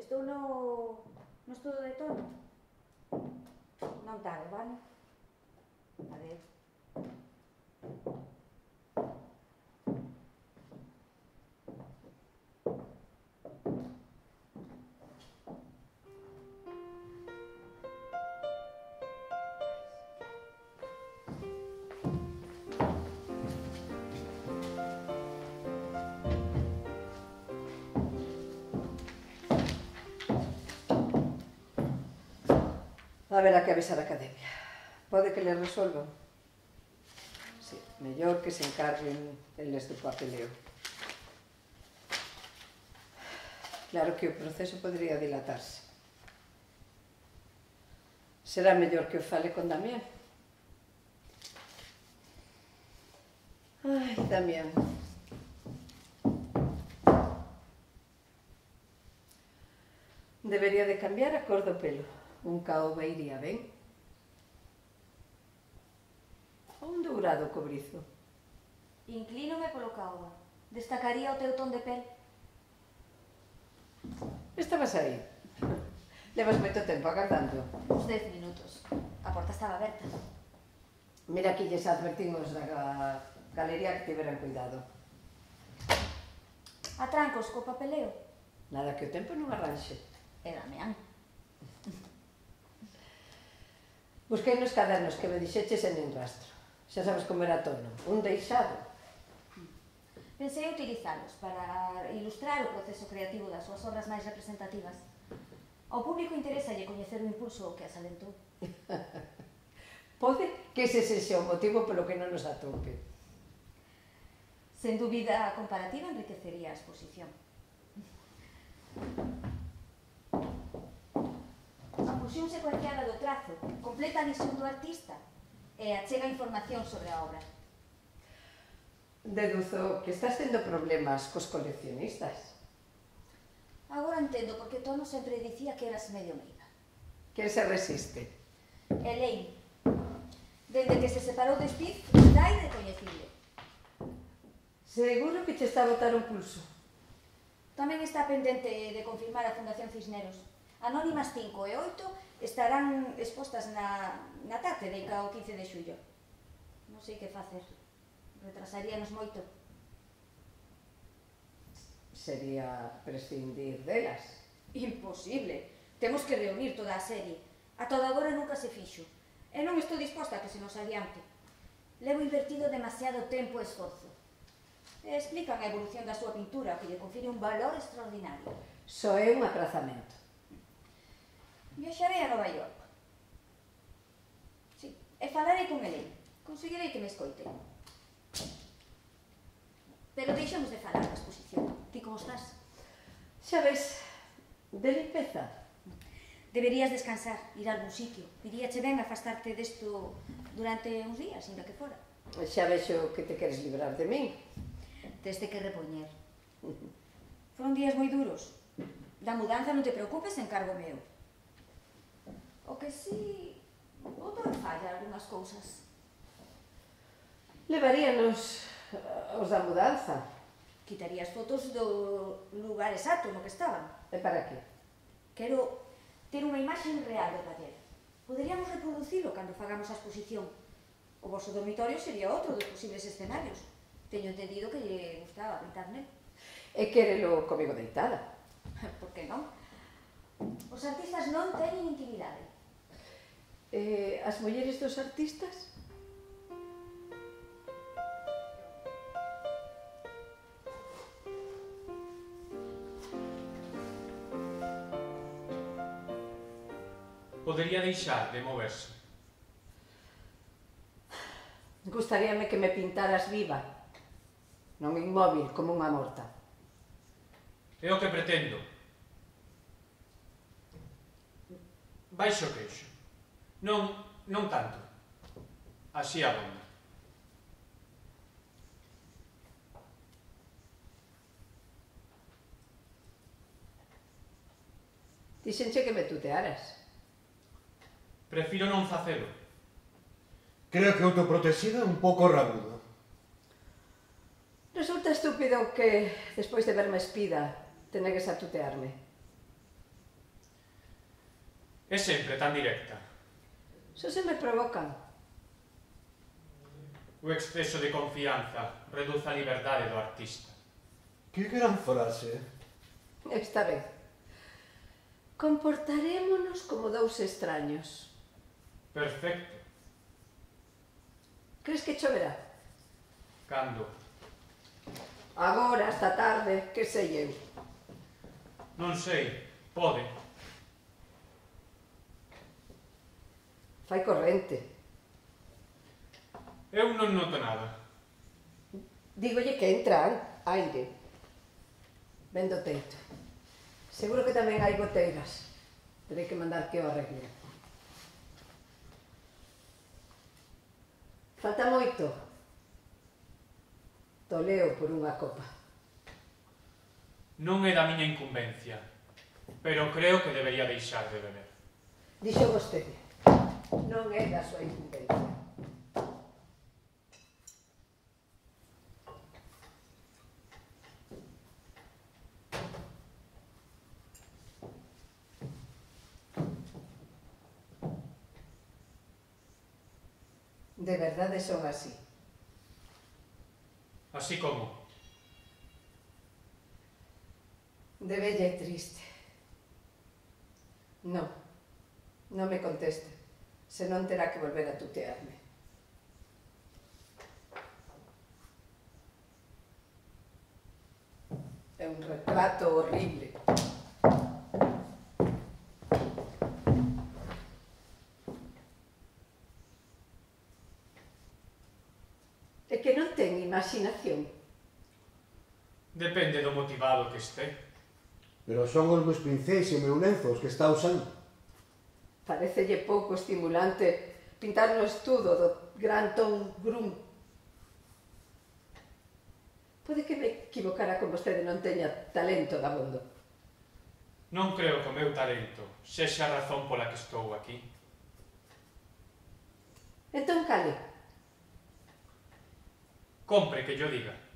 Estou no estudo de tono. Non tarde, vale? Adeu. Haberá que avisar a academia. Pode que le resolvan. Sí, mellor que se encarguen eles do papeleo. Claro que o proceso podría dilatarse. Será mellor que o fale con Damián. Ai, Damián. Debería de cambiar a cor do pelo. Un caoba iría ben. Ou un dourado cobrizo. Inclínome polo caoba. Destacaría o teu ton de pel. Estabas aí. Levas moito tempo agardando. Uns 10 minutos. A porta estaba aberta. Mira que lles advertimos da galería que tiveran cuidado. Atrancos co papeleo. Nada que o tempo non arranxe. E Damián. Busquei nos cadernos que me dixeches en nin rastro. Xa sabes como era tono. Un deixado. Pensei utilizalos para ilustrar o proceso creativo das súas obras máis representativas. Ao público interesa coñecer o impulso que as alentou. Pode que ese sexa o motivo polo que non nos atope. Sen dúbida, a comparativa enriquecería a exposición. A fusión secuenciada do trazo completa a visión do artista e achega información sobre a obra. Deduzo que estás tendo problemas cos coleccionistas. Agora entendo porque Tono sempre dicía que eras medio meiga. Que se resiste? Elaine, dende que se separou de Steve, está irrecoñecible. Seguro que che está a botar un pulso. Tamén está pendente de confirmar a Fundación Cisneros. Anónimas 5 e 8 estarán expostas na cátedra o 15 de xullo. Non sei que facer. Retrasaríanos moito. Sería prescindir delas. Imposible. Temos que reunir toda a serie. A toda agora nunca se fixo. E non estou disposta a que se nos adiante. Levo invertido demasiado tempo e esforzo. E explican a evolución da súa pintura, que lle confire un valor extraordinario. Só é un aprazamento. Viaxarei a Nova York. Sí, e falarei con Elaine. Conseguirei que me escoite. Pero deixamos de falar da exposición. Ti como estás? Xa ves, de limpeza. Deberías descansar, ir a algún sitio. Iríache ben afastarte desto durante uns días, ainda que fora. Xa vexo que te queres librar de min. Tes de que repoñer. Foron días moi duros. Da mudanza non te preocupes, encargo meu. O que si... boto en falla algunhas cousas. Levaríanos os da mudanza. Quitarías fotos do lugar exacto no que estaban. E para qué? Quero ter unha imaxe real do taller. Poderíamos reproducilo cando fagamos a exposición. O vosso dormitorio sería outro dos posibles escenarios. Teño entendido que lle gustaba pintar nel. E quérelo comigo deitada. Por que non? Os artistas non teñen intimidade. As mulleres dos artistas? Podería deixar de moverse. Gustaríame que me pintaras viva, non inmóvil como unha morta. É o que pretendo. Baixo o queixo. Non tanto. Así abonda. Dixenche que me tutearas. Prefiro non facelo. Creo que autoprotesido é un pouco rabudo. Resulta estúpido que, despois de verme espida, te negues a tutearme. É sempre tan directa. Só se me provocan. O exceso de confianza reduce a liberdade do artista. Que gran frase. Está ben. Comportarémonos como dous extraños. Perfecto. Crees que choverá? Cando? Agora, esta tarde, que sei eu. Non sei. Pode. Fai corrente. Eu non noto nada. Dígolle que entra aire. Ven do teito. Seguro que tamén hai goteiras. Terei que mandar que o arregle. Falta moito. Toleo por unha copa. Non é da miña incumbencia, pero creo que debería deixar de beber. Dixo vostede. Non é da súa incumbencia. De verdade son así. Así como? De bella e triste. Non. Non me conteste. Senón terá que volver a tutearme. É un retrato horrible. É que non ten imaginación. Depende do motivado que este. Pero son os meus pincéis e o meu lenzo os que está usando. Parecelle pouco estimulante pintar no estudo do gran Tom Grum. Pode que me equivocara con vostede, non teña talento dabondo. Non creo que o meu talento sexa a razón pola que estou aquí. Entón, cale. Compre que yo diga.